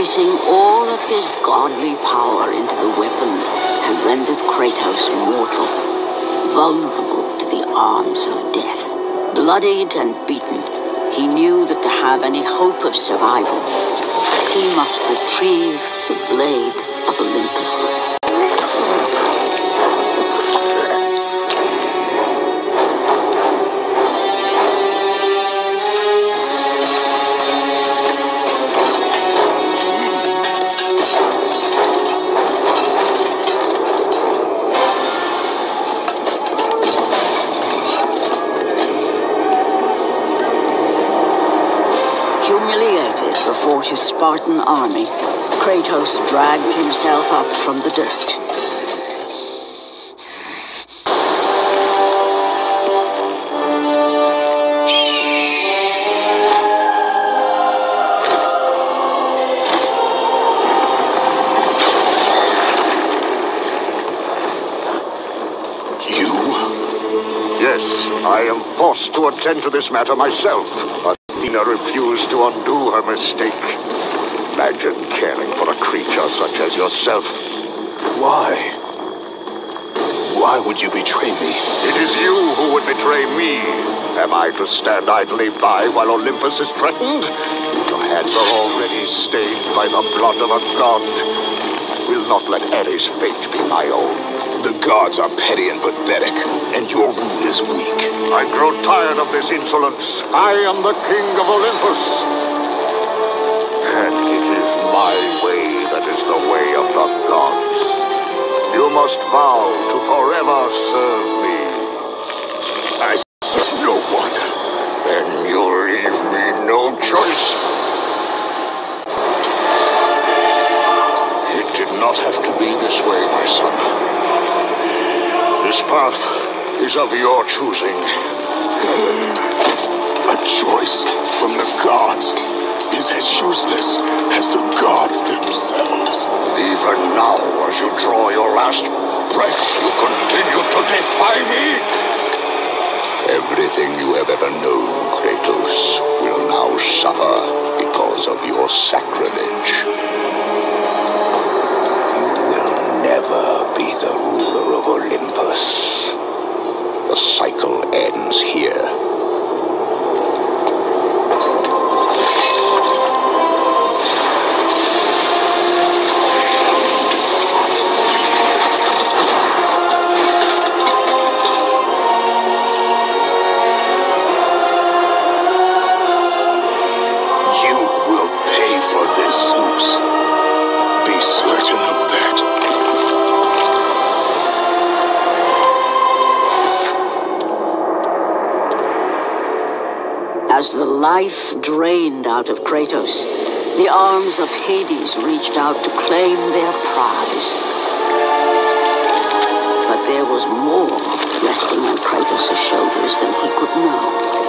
Embracing all of his godly power into the weapon had rendered Kratos mortal, vulnerable to the arms of death. Bloodied and beaten, he knew that to have any hope of survival, he must retrieve the blade of Olympus. Humiliated before his Spartan army, Kratos dragged himself up from the dirt. Yes, I am forced to attend to this matter myself. Athena refused to undo her mistake. Imagine caring for a creature such as yourself. Why? Why would you betray me? It is you who would betray me. Am I to stand idly by while Olympus is threatened? Your hands are already stained by the blood of a god. I will not let Ares' fate be my own. The gods are petty and pathetic, and your rule is weak. I grow tired of this insolence. I am the king of Olympus. And it is my way that is the way of the gods. You must vow to forever serve me. I serve no one. Then you leave me no choice. It did not have to be this way, my son. This path is of your choosing. A choice from the gods is as useless as the gods themselves. Even now, as you draw your last breath, you continue to defy me? Everything you have ever known, Kratos, will now suffer because of your sacrilege. You will never be the ruler of Olympus. The cycle ends here. As the life drained out of Kratos, the arms of Hades reached out to claim their prize. But there was more resting on Kratos' shoulders than he could know.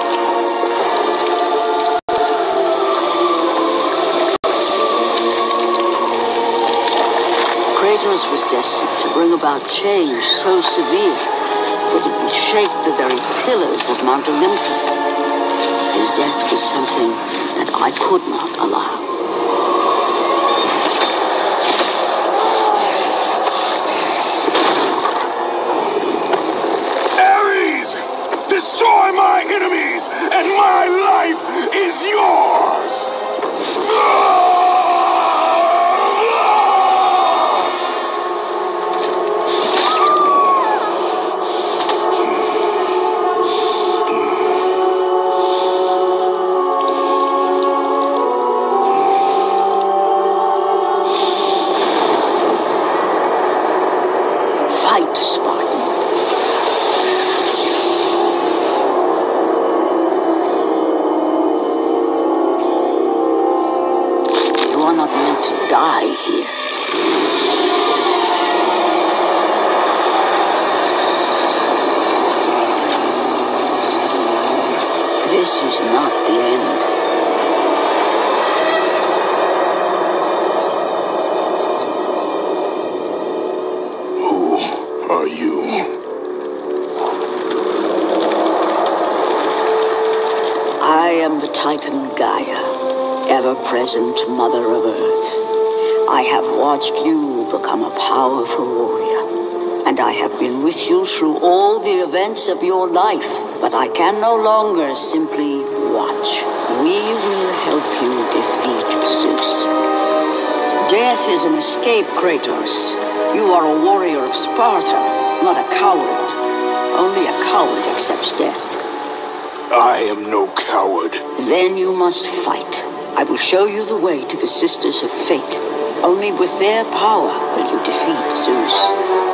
Kratos was destined to bring about change so severe that it would shake the very pillars of Mount Olympus. His death was something that I could not allow. Ares! Destroy my enemies, and my life is yours! Fight, Spartan. You are not meant to die here. This is not the end. Are you? I am the Titan Gaia, ever-present Mother of Earth. I have watched you become a powerful warrior, and I have been with you through all the events of your life, but I can no longer simply watch. We will help you defeat Zeus. Death is an escape, Kratos. You are a warrior of Sparta, not a coward. Only a coward accepts death. I am no coward. Then you must fight. I will show you the way to the Sisters of Fate. Only with their power will you defeat Zeus.